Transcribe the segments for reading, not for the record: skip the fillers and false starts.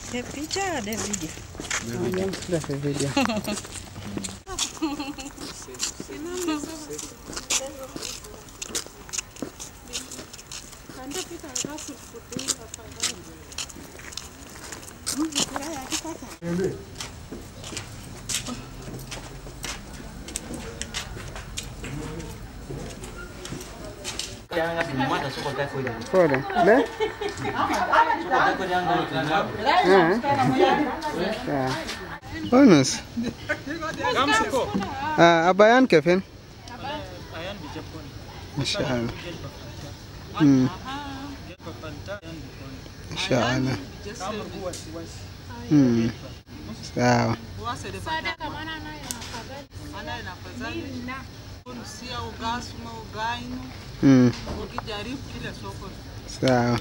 The picture or the video? The video. Bonus. Abayan Kevin. Inshallah. Inshallah. Sawa. Sawa.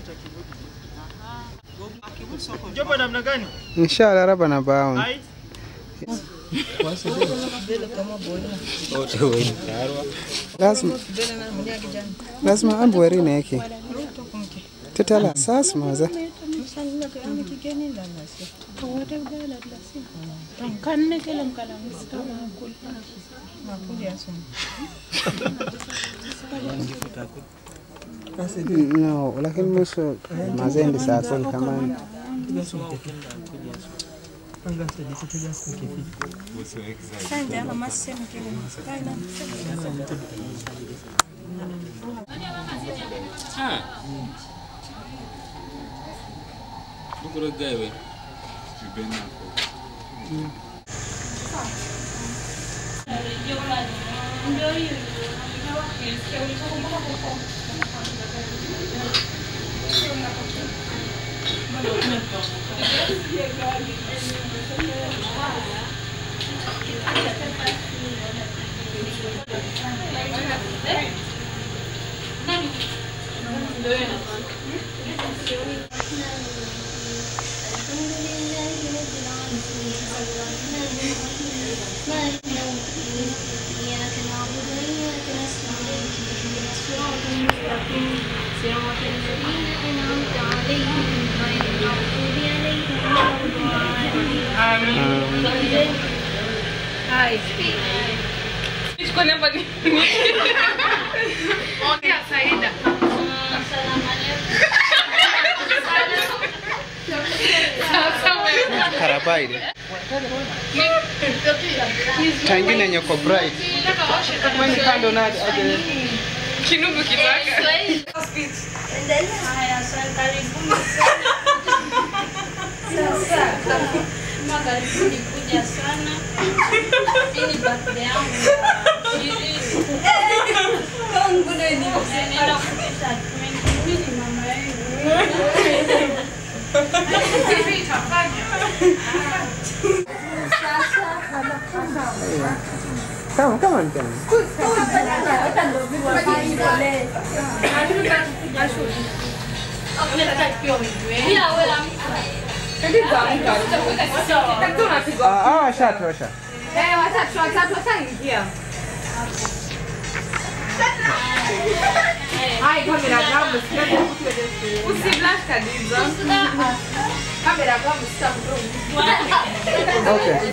Inshallah raba na baon. Lazima ambweri na yake. Tetala sasa maza. No, lakini muso mazendi sasa kama Karabaide. Tangine nyoko bright. Kama ni kando na aje. Kinubu kitaka. Endele haya sana karibuni. Sasa magharibi kuja sana. Ini birthday yangu. Kongo ndio ninaenda kupita mimi mama yangu. Come on, come on. Ai, kamera kama usiblash kabisa. Kamera kama usitambue. Okay.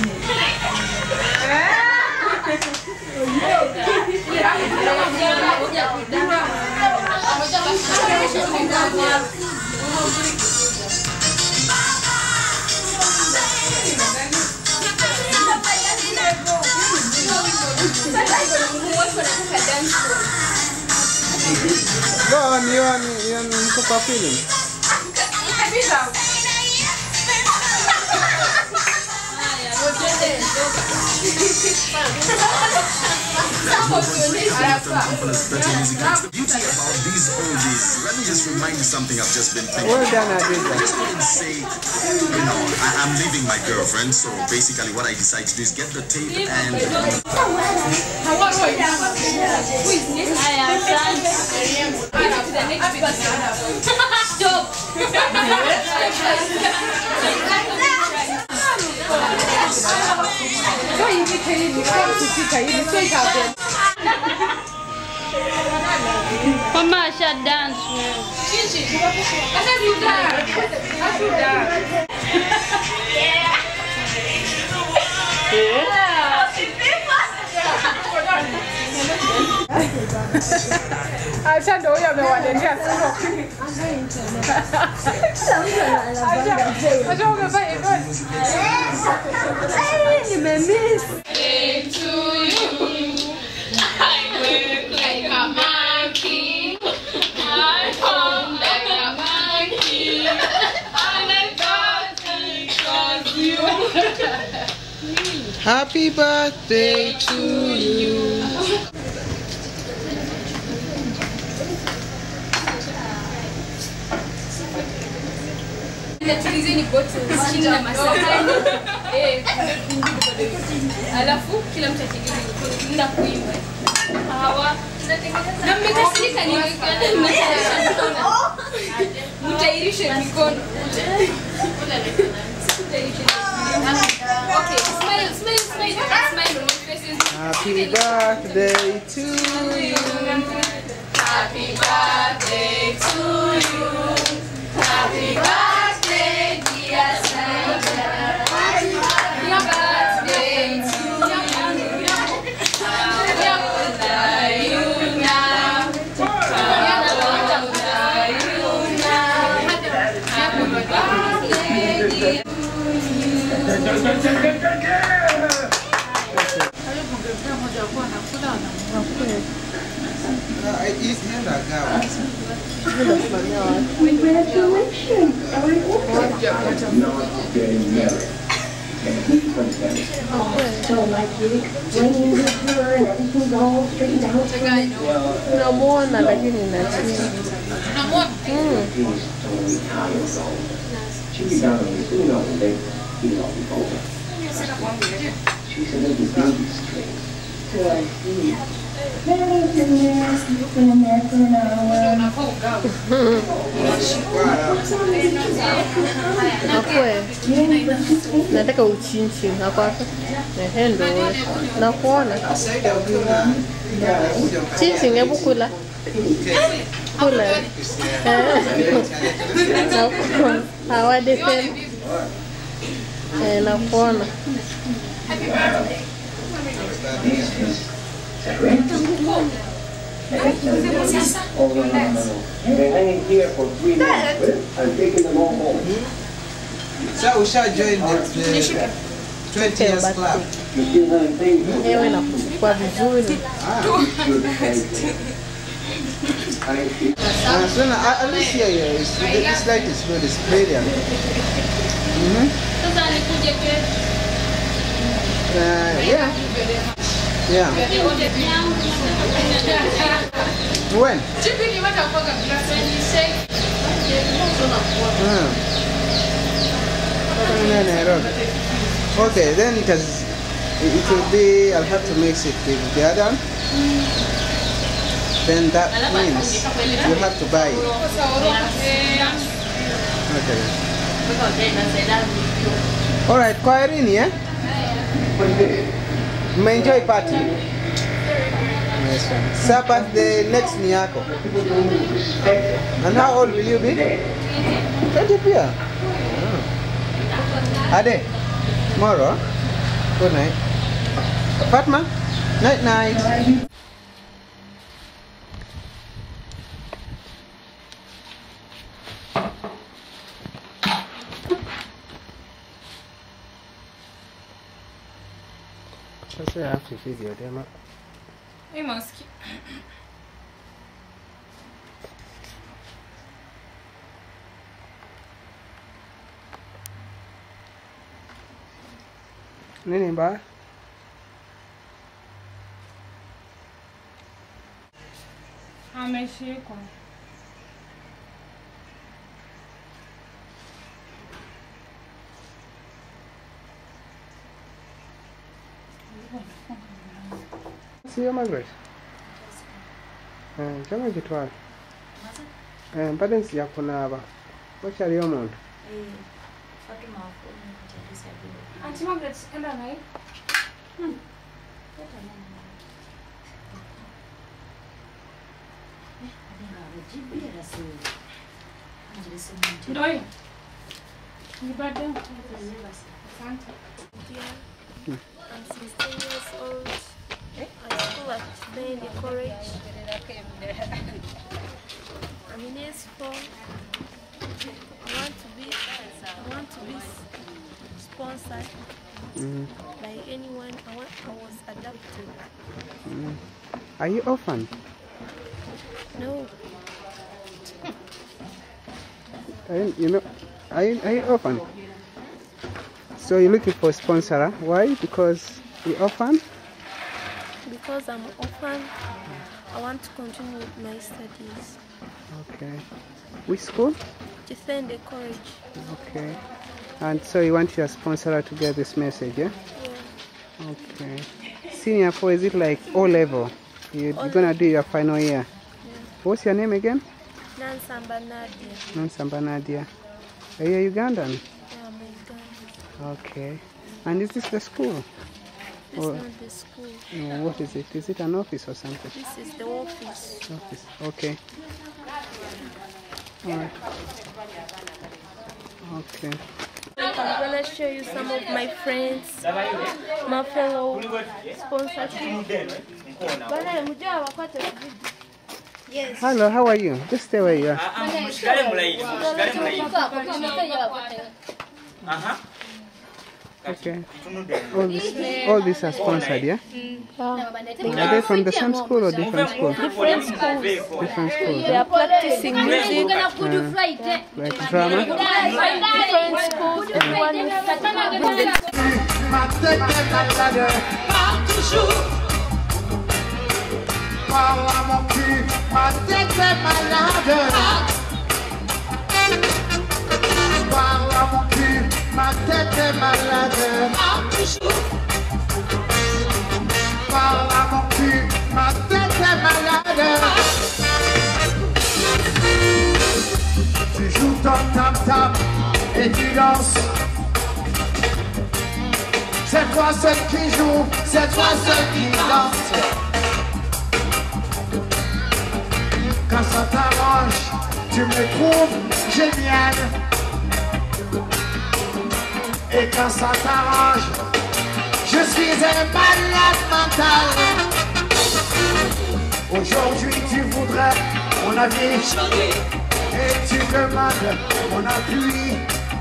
Go on, you're super feeling. The beauty about these oldies, let me just remind you something I've just been thinking. Well done, Adisa. Say, I'm leaving my girlfriend, so basically what I decide to do is get the tape and... Stop! Mama should dance. Acha ndo huyo amewaletea sio. Acha umefanya hivyo. Nimemiss. To you, I work like a monkey. I hum like a monkey. And I thought because you. Happy birthday to you. Tulizeni bottles chini na masahani. Alafu kila mtu atengeneze na kuimba. Hawa tunatengeneza. Na mmekasirika ni mtairishe mikono. Okay, smile on your faces. Happy birthday to you. Happy birthday to you. Happy birthday, dear Sandra. Happy birthday to you. So like you explaining this to her and everything's all straightened out. Namuona lakini nachini. She's down on the soon all day. He's all over. She said it was baby straight. So I see. Mary's in there, sleeping in there for an hour. Nakwe. Nataka uchinchi nakwaka. Nehendo. Nakuona. Chinchi ngebu kula. Kula. Hawadi tena. Nakuona. They're hanging here for 3 months. I'm taking them all home. So we shall join the 20 years club. You still haven't paid for Ewe inakuchukua vizuri. So now, at least here, this light is good, it's brilliant. Yeah. Yeah. When? Okay, then it will be, I'll have to mix it with the other one. Then that means you have to buy it. Okay. Alright, Kwairini, eh? Enjoy party. Nice one. Sabbath the next Niyako. And how old will you be? 20 years. Ade, tomorrow. Good night. Fatma, night night. Sasa ya hafi video dema. Maski. Nini mbaya? Ameshikwa. Sio Margaret. Kama kitwala. Mpadens ya kunaba. Wacha leo muntu. Fatuma afuni kuchalisa bila. Auntie Margaret, enda naye. Ndio. Ni bado. I'm 16 years old. I school at Benny College. I'm in S4. I want to be sponsored by anyone. I was adopted. Are you orphan? No. Are you orphan? So you're looking for a sponsor? Why? Because you're orphan? Because I'm orphan, I want to continue with my studies. Okay. Which school? Defend the College. Okay. And so you want your sponsor to get this message, yeah? Yeah. Okay. Senior 4, is it like O level? You're gonna do your final year. Yeah. What's your name again? Nansamba Nadia. Nansamba Nadia. Are you Ugandan? Yeah, I'm Ugandan. Okay. And is this the school? This is not the school. No, what is it? Is it an office or something? This is the office. Office. Okay. Alright. Okay. I'm gonna show you some of my friends, my fellow sponsors. Yes. Hello, how are you? Just stay where you are. Okay. All these are sponsored, yeah? Are they from the same school or different school? Different schools. Different schools. They are practicing music. Like drama? Different schools. Everyone is ma tête est malade. Parle à mon cul, ma tête est malade. Tu joues ton tam-tam et tu danses. C'est toi seul qui joue, c'est toi seul qui danse. Quand ça t'arrange, tu me trouves génial. Et quand ça t'arrange, je suis un malade mental. Aujourd'hui tu voudrais mon avis et tu demandes mon appui.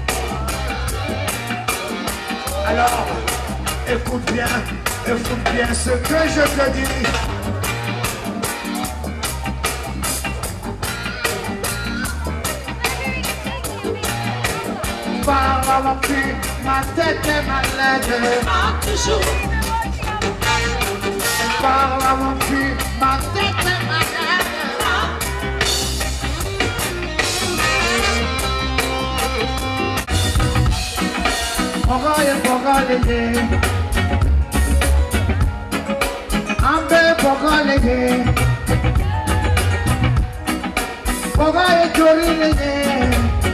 Alors écoute bien ce que je te dis. Parle à mon cul, ma tête est malade. Parle à mon cul, ma tête est malade. Pogalé, ambe pogalé, pogalé jorilé.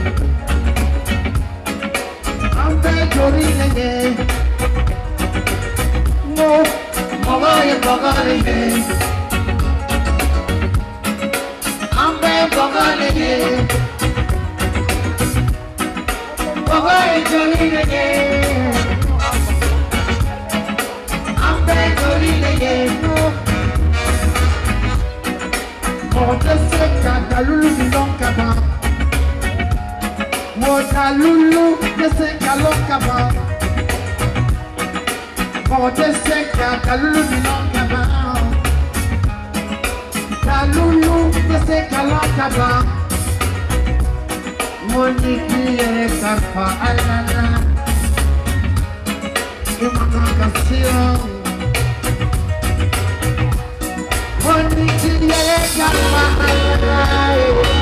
No, pogalé, ambe pogalé, pogalé jorilé, ambe jorilé. Monte seca, calulu milonga. Motalulu de seca loca ba. Monte seca calulu milonga ba. Calulu de seca loca ba. Moniki e carpa alala. Uma canção. Moniki e carpa alala.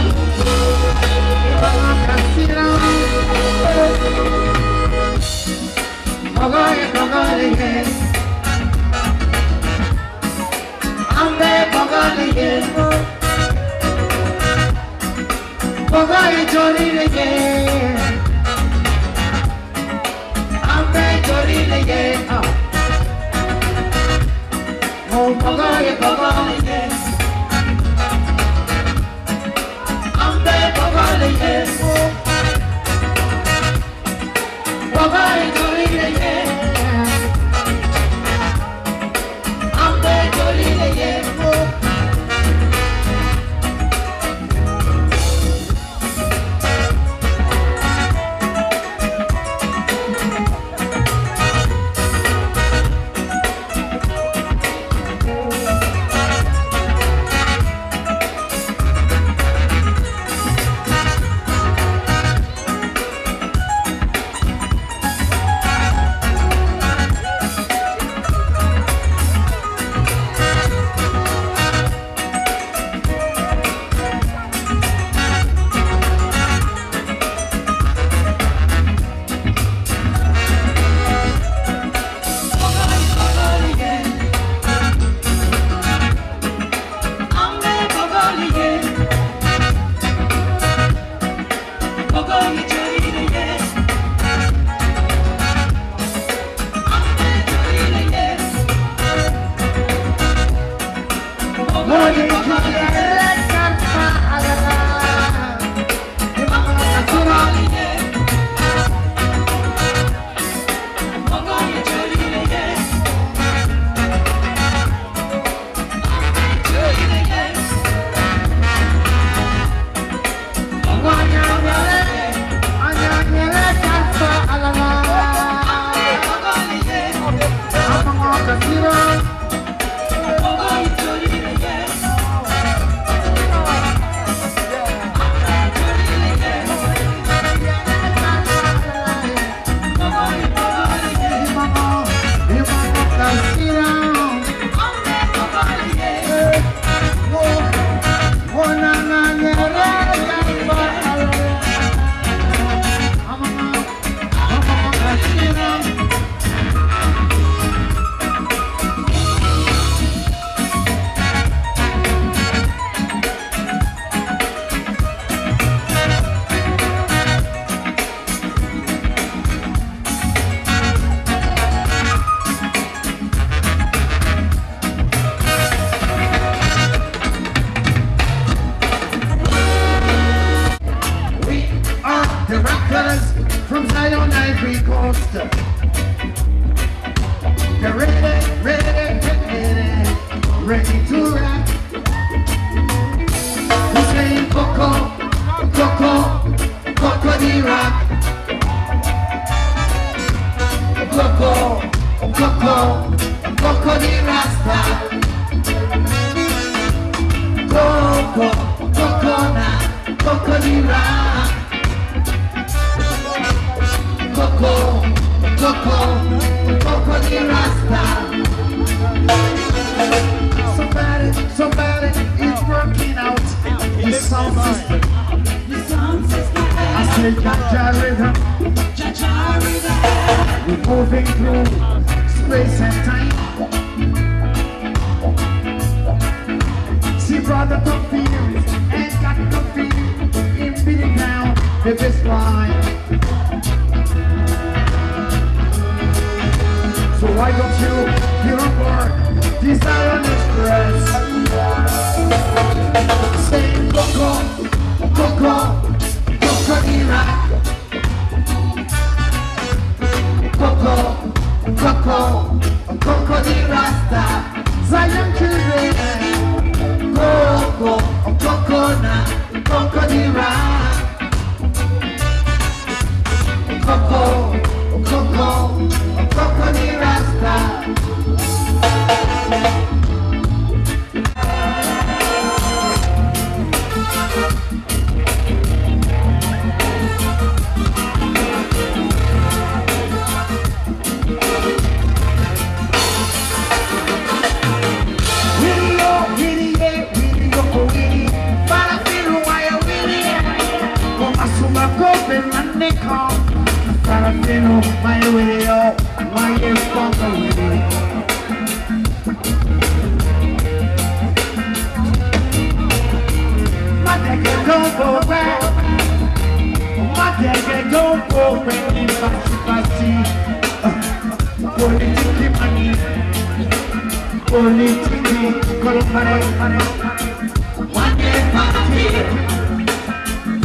Pogalé, ambe pogalé, pogalé jorilé, ambe jorilé, oh pogalé,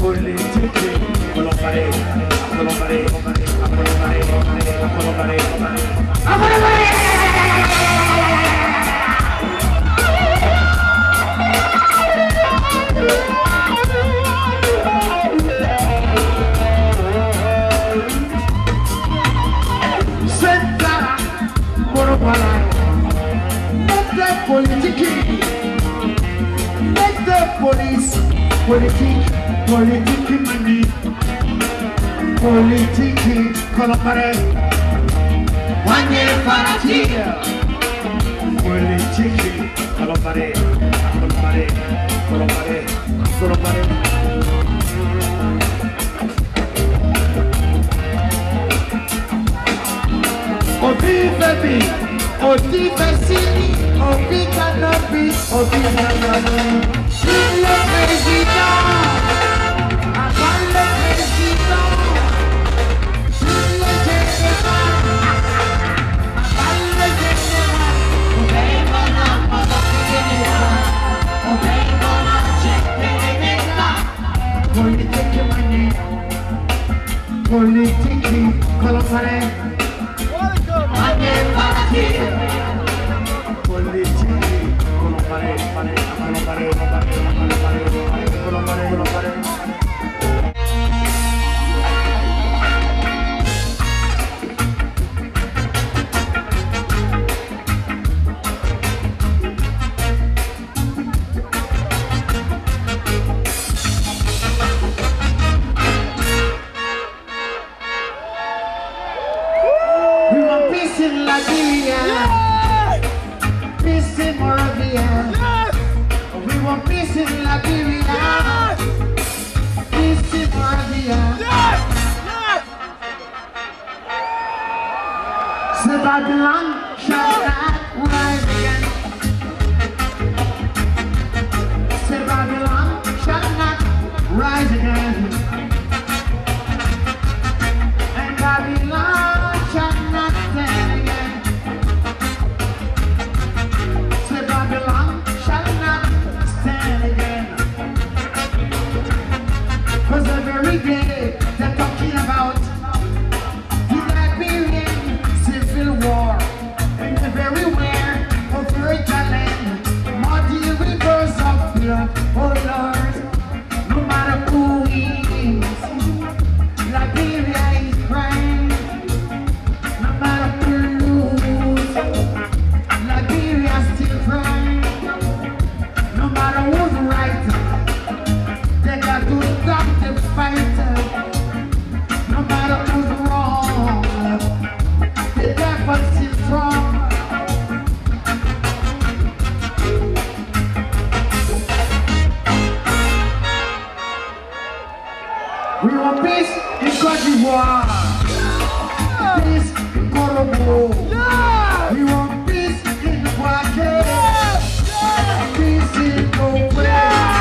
politique, Colombare, Colombare, Colombare, Colombare, Senta, Corobala, mette politique, mette police, politique, politique money, politique, Colombare, Wanye Paratia, politique, Colombare, Colombare, Colombare, Colombare. Obi baby, Obi Basili, Obi cannabis, Obi cannabis. Le président, avant le président, le général, avant le général. Politique money, politique, Colombare. We want peace in Liberia, peace in Moravia. We want peace in Liberia, peace in Moravia. Say Babylon shall not rise again. Say Babylon shall not rise again. And Babylon shall not stand again. Say Babylon shall not stand again. 'Cause every day they're talking about the Liberian civil war. And everywhere over the land, muddy rivers of blood, oh Lord. No matter who wins, Liberia is crying. No matter who loses, Liberia still crying. No matter who's right, they got to stop the fight. No matter who's wrong, the devil still strong. We want peace in Côte d'Ivoire, peace in Congo. We want peace in Guadeloupe, peace in Norway.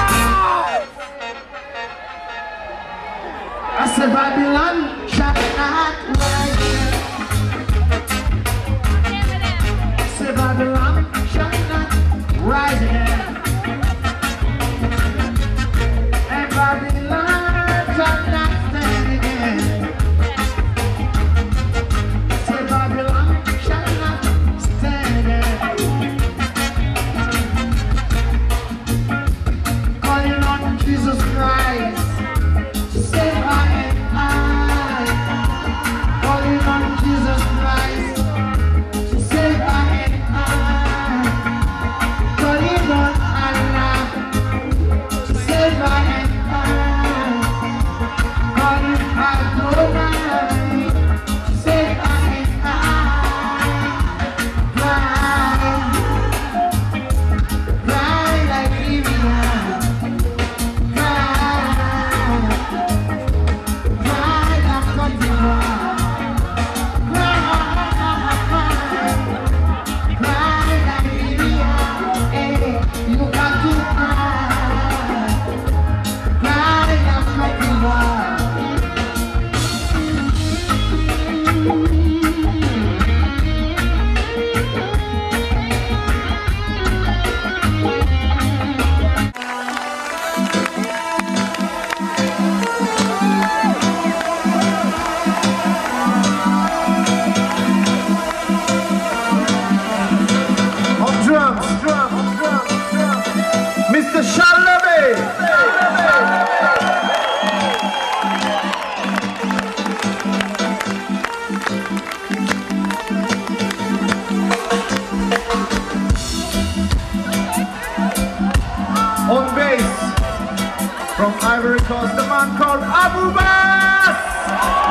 I said Babylon shall not rise. I said Babylon shall not rise again. And Babylon shall not stand again. Say Babylon shall not stand again. Calling on Jesus Christ, save I and I. Aboubas!